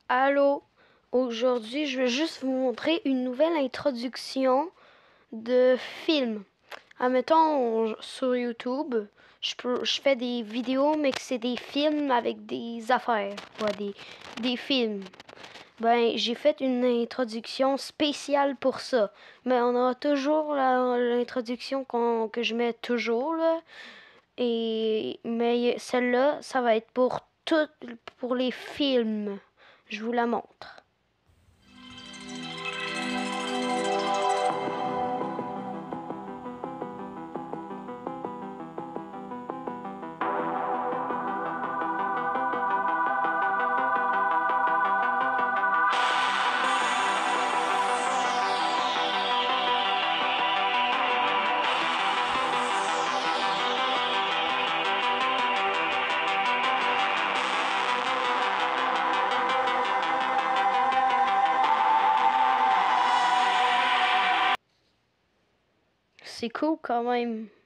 Allô, aujourd'hui je vais juste vous montrer une nouvelle introduction de film. Admettons, sur YouTube, je fais des vidéos, mais que c'est des films avec des affaires, ouais, des films. Ben, j'ai fait une introduction spéciale pour ça. Mais on aura toujours l'introduction que je mets toujours, là. Mais celle-là, ça va être pour les films. Je vous la montre. C'est cool quand même.